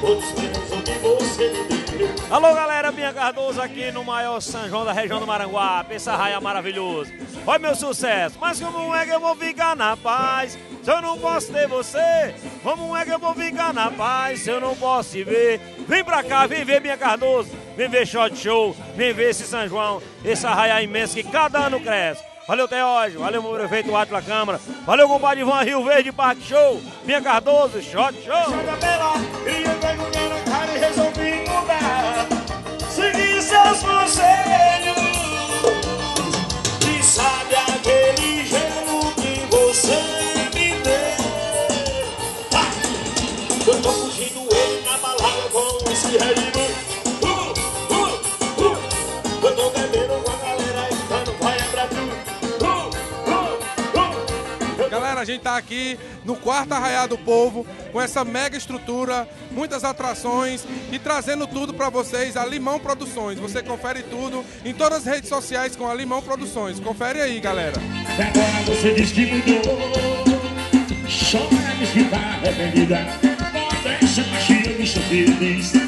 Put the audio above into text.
todos menos o que você me deu. Alô, galera, Binha Cardoso aqui no maior São João da região do Maranguape, esse arraia maravilhoso. Olha meu sucesso, mas como é que eu vou ficar na paz se eu não posso ter você? Como é que eu vou ficar na paz se eu não posso te ver? Vem pra cá, vem ver Binha Cardoso, vem ver Shot Show, vem ver esse São João, esse arraia imenso que cada ano cresce. Valeu, Teógio, valeu, meu prefeito Átila Câmara, valeu, compadre Ivan Rio Verde, Parque Show, Binha Cardoso, Shot Show. Queria vergonhar na cara e resolvi mudar. Seguir seus conselhos. E sabe aquele gelo que você me deu? Eu tô fugindo ele na balada com esse Red Bull. Eu tô bebendo com a galera e então vai lembrar tudo. Galera, a gente tá aqui no quarto Arraiá do Povo, com essa mega estrutura, muitas atrações e trazendo tudo para vocês, a Limão Produções. Você confere tudo em todas as redes sociais com a Limão Produções. Confere aí, galera. Agora você diz que mudou, só diz que tá arrependida. Não deixa que eu me feliz.